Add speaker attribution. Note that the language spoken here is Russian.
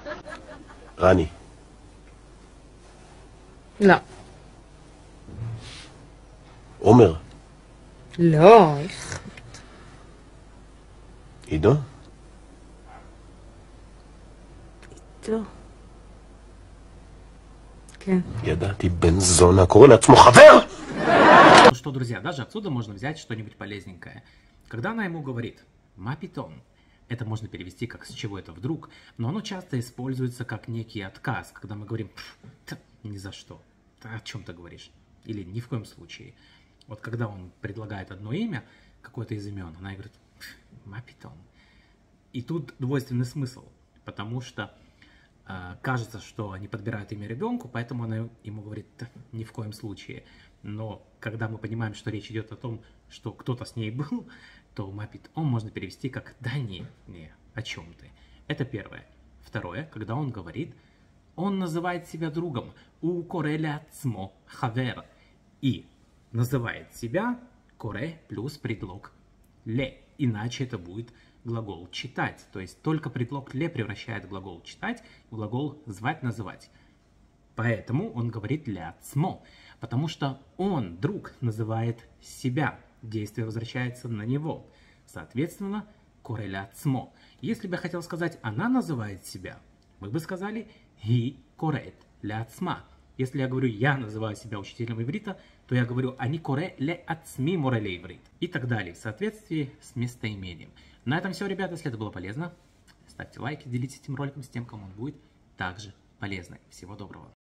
Speaker 1: רני.
Speaker 2: לא.
Speaker 1: עומר.
Speaker 2: לא, איך...
Speaker 1: עידו?
Speaker 2: עידו. כן.
Speaker 1: ידעתי, בן זונה, קורא לעצמו חבר!
Speaker 3: Ну что, друзья, даже отсюда можно взять что-нибудь полезненькое. Когда она ему говорит «ма питон», это можно перевести как «с чего это вдруг», но оно часто используется как некий отказ, когда мы говорим «ни за что», «о чем ты говоришь?» или «ни в коем случае». Вот когда он предлагает одно имя, какое-то из имен, она говорит «ма питон». И тут двойственный смысл, потому что кажется, что они подбирают имя ребенку, поэтому она ему говорит «ни в коем случае». Но когда мы понимаем, что речь идет о том, что кто-то с ней был, то «мапит он» можно перевести как «да не, о чем ты». Это первое. Второе, когда он говорит, он называет себя другом «у кореля цмо хавер» и называет себя коре плюс предлог «ле», иначе это будет глагол «читать». То есть только предлог «ле» превращает глагол «читать» в глагол «звать», «называть». Поэтому он говорит «ля цмо», потому что он, друг, называет себя. Действие возвращается на него. Соответственно, коре ля цмо. Если бы я хотел сказать «она называет себя», мы бы сказали «hi корет ля цма». Если я говорю «я называю себя учителем иврита», то я говорю «они коре ле ацми мореле иврит» и так далее, в соответствии с местоимением. На этом все, ребята. Если это было полезно, ставьте лайки, делитесь этим роликом с тем, кому он будет также полезный. Всего доброго.